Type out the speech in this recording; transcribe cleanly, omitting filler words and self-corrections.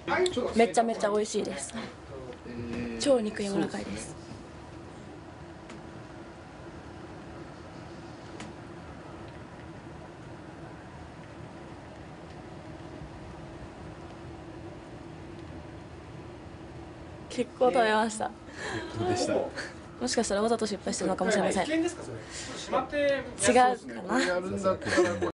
めちゃめちゃ美味しいです。超肉柔らかいです。結構食べました。 どうでした？ もしかしたらわざと失敗してるのかもしれません。違うかな。